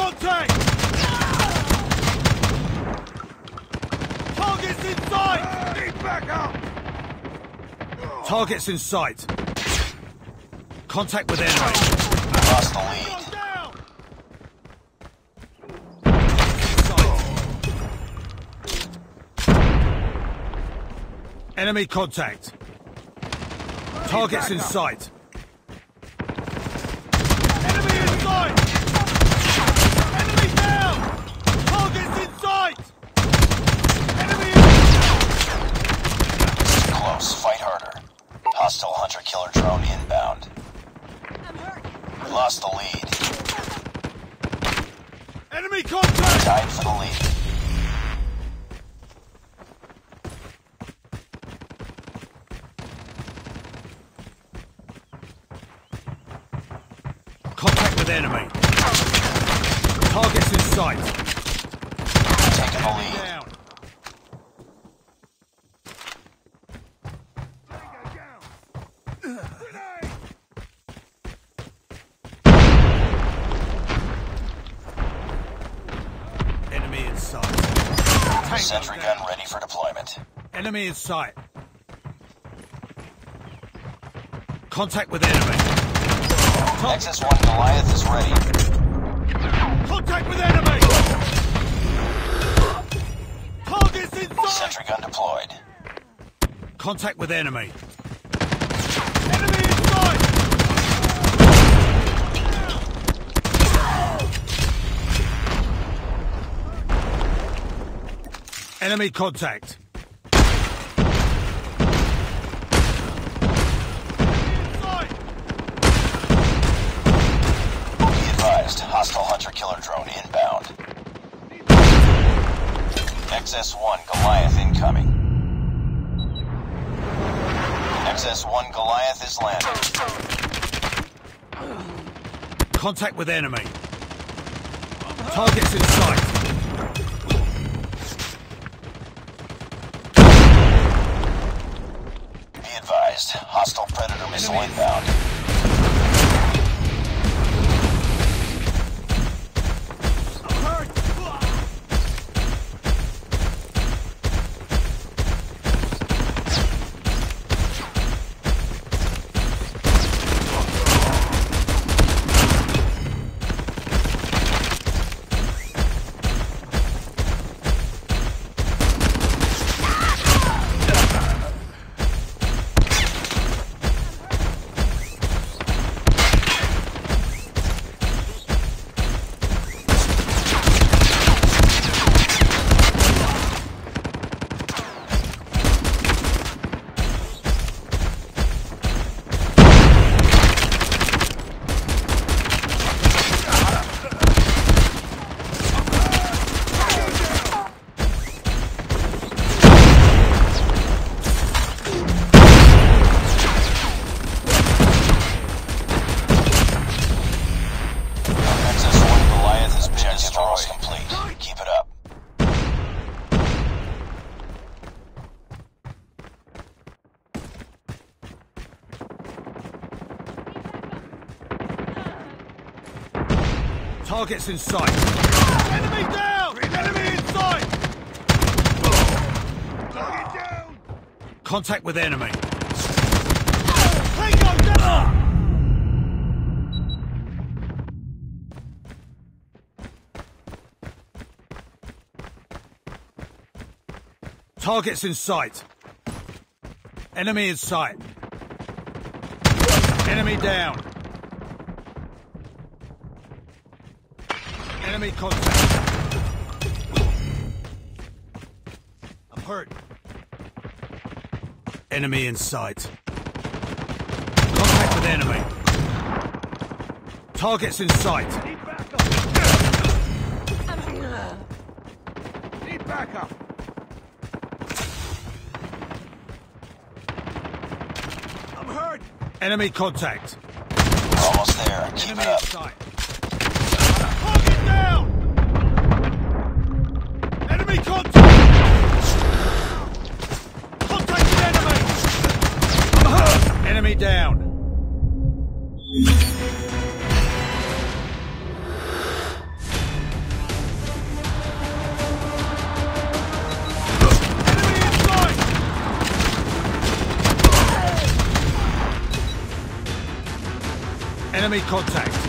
contact! Targets in sight! Need backup! Targets in sight. Contact with enemy. Lost the lead. Enemy contact. Targets in sight. Enemy in sight! Enemy down! Targets in sight! Enemy in Too close. Fight harder. Hostile hunter-killer drone inbound. We lost the lead. Enemy contact! Tied for the lead. Contact with enemy. Targets in sight. Taking the lead. Down. Enemy in sight. Tango Sentry down. gun ready for deployment. Enemy in sight. Contact with enemy. XS-1 Goliath is ready. Contact with enemy! Targets in sight! Sentry gun deployed. Contact with enemy. Enemy in sight! Enemy contact. Hostile hunter-killer drone inbound. XS-1 Goliath incoming. XS-1 Goliath is landing. Contact with enemy. Targets in sight. Be advised, hostile Predator missile inbound. Targets in sight. Enemy down! Enemy in sight! Target down! Contact with enemy. Tango down! Targets in sight. Enemy in sight. Enemy down. Enemy contact. I'm hurt. Enemy in sight. Contact with enemy. Targets in sight. Need backup. Need backup. I'm hurt. Enemy contact. We're almost there. Keep Enemy it up. in sight. Target down! Enemy contact! Contact with enemy! Enemy down! Enemy contact.